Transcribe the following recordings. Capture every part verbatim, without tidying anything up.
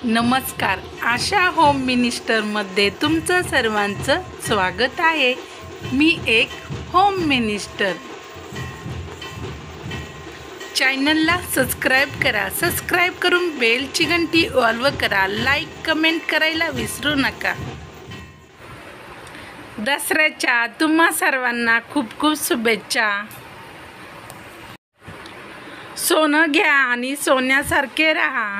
नमस्कार, आशा होम मिनिस्टरमध्ये तुमचं सर्वांचं स्वागत आहे। मी एक होम मिनिस्टर। चॅनलला सबस्क्राईब करा, सबस्क्राईब करून बेलची घंटी ऑल करा, लाईक कमेंट करायला विसरू नका। दसऱ्याच्या तुम्हा सर्वांना खूप खूप शुभेच्छा। सोनं घ्या आणि सोन्यासारखे राहा।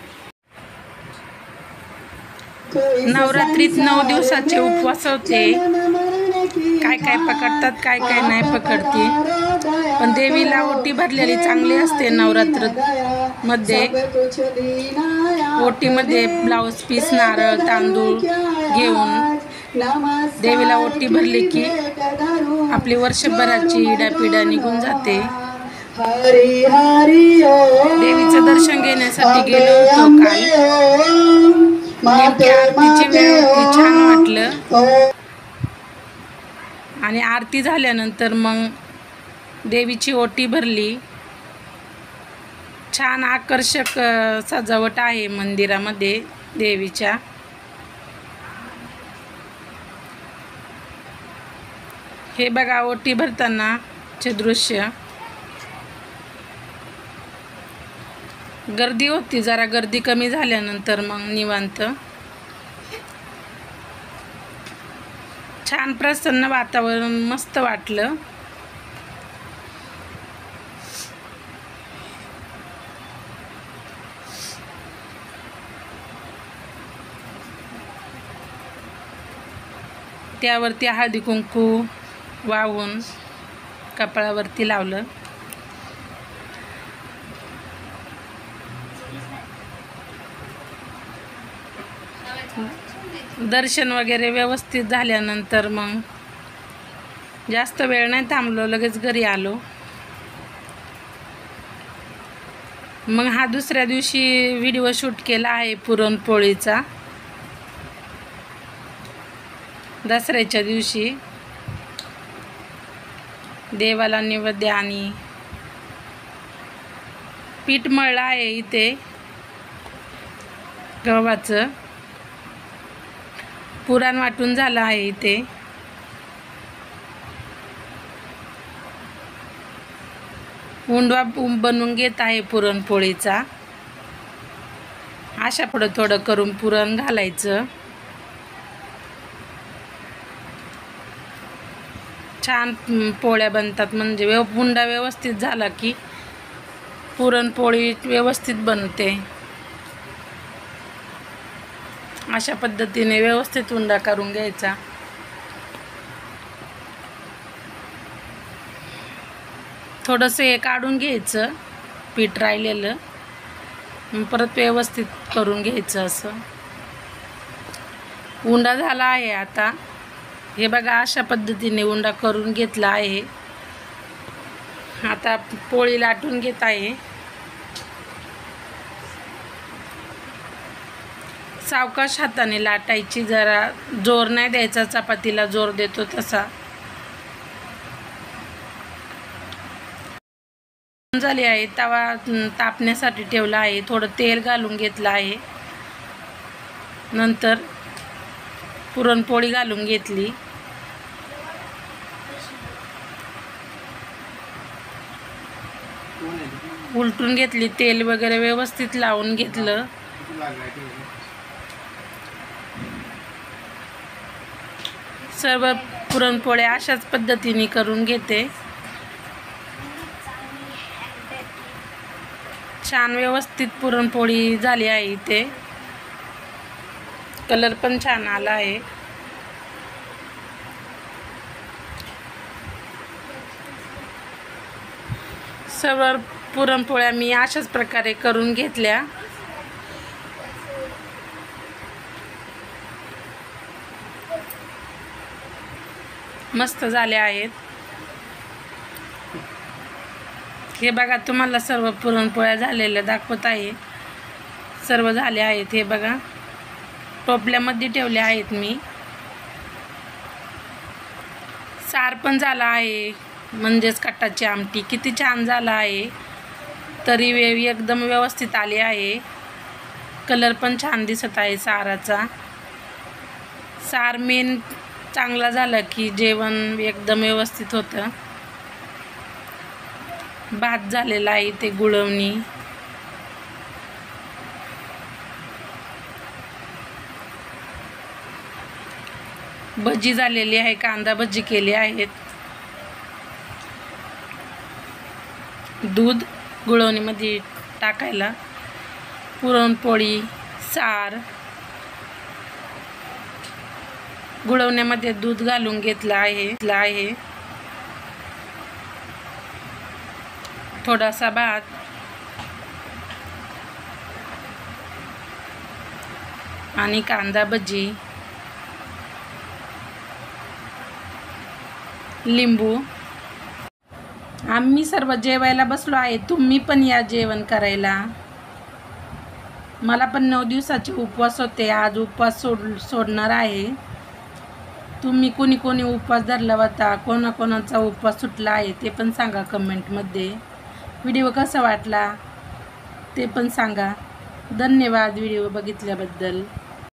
नवरात्रीत नऊ दिवसाचे उपवास होते। काय काय पकडतात, काय काय नाही पकडते, पण देवीला ओटी भरलेली चांगली असते। नवरात्र मध्ये ओटीमध्ये ब्लाऊज पीस, नारळ, तांदूळ घेऊन देवीला ओटी भरली की आपली वर्षभराची इडापिडा निघून जाते। देवीचं दर्शन घेण्यासाठी गेलो होतो काल। नेमकी आरतीची वेळ होती, छान वाटलं। आणि आरती झाल्यानंतर मग देवीची ओटी भरली। छान आकर्षक सजावट आहे मंदिरामध्ये देवीच्या। हे बघा ओटी भरतानाचे दृश्य। गर्दी होती, जरा गर्दी कमी झाल्यानंतर मग निवांत छान प्रसन्न वातावरण, मस्त वाटलं। त्यावरती हळदी कुंकू वाहून कपाळावरती लावलं। दर्शन वगैरे व्यवस्थित झाल्यानंतर मग जास्त वेळ नाही थांबलो, लगेच घरी आलो। मग हा दुसऱ्या दिवशी व्हिडिओ शूट केला आहे पुरणपोळीचा। दसऱ्याच्या दिवशी देवाला नैवेद्य आणि पीठ मळलं आहे इथे गव्हाचं। पुरण वाटून झालं आहे इथे। उंडवा बनवून घेत आहे पुरणपोळीचा। अशा थोडं थोडं करून पुरण घालायचं। छान पोळ्या बनतात, म्हणजे व्यव उंडा व्यवस्थित झाला की पुरणपोळी व्यवस्थित बनते। अशा पद्धतीने व्यवस्थित उंडा करून घ्यायचा। थोडंसं हे काढून घ्यायचं पीठ राहिलेलं, परत व्यवस्थित करून घ्यायचं। असं उंडा झाला आहे आता। हे बघा अशा पद्धतीने उंडा करून घेतला आहे। आता पोळी लाटून घेत आहे। सावकाश हाताने लाटायची, जरा जोर नाही द्यायचा, चपातीला जोर देतो तसा। झाली आहे, तवा तापण्यासाठी ठेवला आहे, थोडं तेल घालून घेतलं आहे। नंतर पुरणपोळी घालून घेतली। उलटून घेतली, तेल वगैरे व्यवस्थित लावून घेतलं। सर्व पुरणपोळ्या अशाच पद्धतीने करून घेते। छान व्यवस्थित पुरणपोळी झाली आहे इथे। कलर पण छान आला आहे। सर्व पुरणपोळ्या मी अशाच प्रकारे करून घेतल्या। मस्त झाल्या आहेत। हे बघा, तुम्हाला सर्व पुरणपोळ्या झालेल्या दाखवत आहे। सर्व झाले आहेत, हे बघा टोपल्यामध्ये ठेवले आहेत मी। सार पण झाला आहे, म्हणजेच कटाची आमटी किती छान झाला आहे। तरी वेवी एकदम व्यवस्थित आली आहे। कलर पण छान दिसत आहे साराचा. सार मेन चांगला झाला की जेवण एकदम व्यवस्थित होतं. भात झालेला आहे, ते गुळवणी. भजी झालेली आहे, कांदा भजी केली आहेत. दूध गुळवणीमध्ये टाकायला, पुरणपोळी, सार. गुळवण्यामध्ये दूध घालून घेतलं आहे आहे थोडासा भात, आणि कांदा भजी, लिंबू. आम्ही सर्व जेवायला बसलो आहे. तुम्ही पण या जेवण करायला. मला पण नऊ दिवसाचे उपवास होते. आज उपवास सोड सोडणार आहे. तुम्ही कोणी कोणी उपवास धरला होता, कोणाकोणाचा उपवास सुटला आहे ते पण सांगा कमेंटमध्ये. व्हिडिओ कसा वाटला ते पण सांगा. धन्यवाद व्हिडिओ बघितल्याबद्दल.